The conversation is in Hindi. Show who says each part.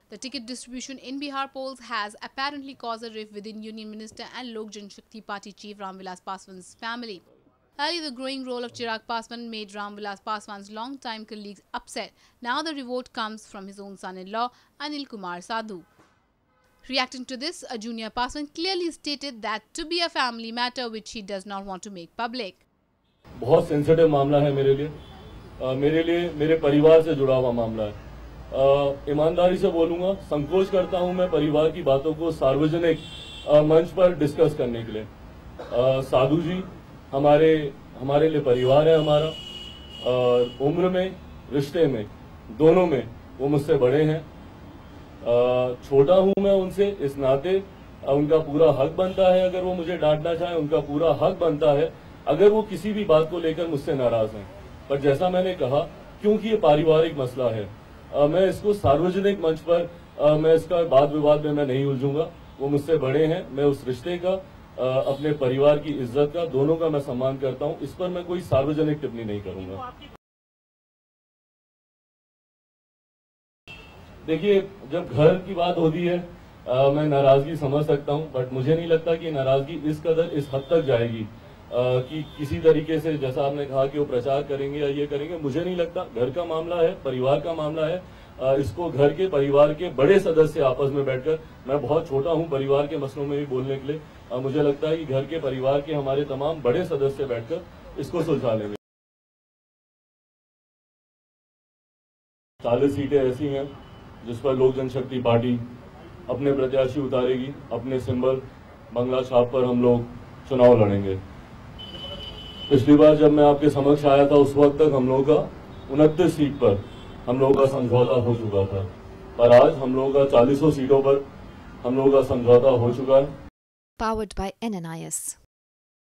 Speaker 1: The ticket distribution in Bihar polls has apparently caused a rift within Union Minister and Lok Janshakti Party chief Ramvilas Paswan's family. Earlier, the growing role of Chirag Paswan made Ramvilas Paswan's long-time colleagues upset. Now the revolt comes from his own son-in-law, Anil Kumar Sadhu. Reacting to this, a junior Paswan clearly stated that to be a family matter which he does not want to make public.
Speaker 2: बहुत सेंसिटिव मामला है मेरे लिए मेरे परिवार से जुड़ा हुआ मामला है। ईमानदारी से बोलूंगा, संकोच करता हूं मैं परिवार की बातों को सार्वजनिक मंच पर डिस्कस करने के लिए। साधु जी हमारे लिए परिवार है हमारा, उम्र में, रिश्ते में, दोनों में वो मुझसे बड़े हैं। छोटा हूं मैं उनसे, इस नाते उनका पूरा हक बनता है, अगर वो मुझे डांटना चाहे उनका पूरा हक बनता है, अगर वो किसी भी बात को लेकर मुझसे नाराज हैं। पर जैसा मैंने कहा, क्योंकि ये पारिवारिक मसला है, मैं इसको सार्वजनिक मंच पर मैं इसका वाद विवाद में मैं नहीं उलझूंगा। वो मुझसे बड़े हैं, मैं उस रिश्ते का, अपने परिवार की इज्जत का, दोनों का मैं सम्मान करता हूं। इस पर मैं कोई सार्वजनिक टिप्पणी नहीं करूंगा। देखिए, जब घर की बात होती है मैं नाराजगी समझ सकता हूं, बट मुझे नहीं लगता कि नाराजगी इस हद तक जाएगी कि किसी तरीके से, जैसा आपने कहा कि वो प्रचार करेंगे या ये करेंगे। मुझे नहीं लगता। घर का मामला है, परिवार का मामला है, इसको घर के परिवार के बड़े सदस्य आपस में बैठकर, मैं बहुत छोटा हूं परिवार के मसलों में भी बोलने के लिए, मुझे लगता है कि घर के परिवार के हमारे तमाम बड़े सदस्य बैठकर इसको सुलझा लेंगे। 40 सीटें ऐसी हैं जिस पर लोक जनशक्ति पार्टी अपने प्रत्याशी उतारेगी, अपने सिंबल बंगला छाप पर हम लोग चुनाव लड़ेंगे। पिछली बार जब मैं आपके समक्ष आया था, उस वक्त तक हम लोगों का 29 सीट पर हम लोगों का समझौता हो चुका था, पर आज हम लोगों का 40 सीटों पर हम लोगों का समझौता हो चुका है।
Speaker 3: Powered by NNIS.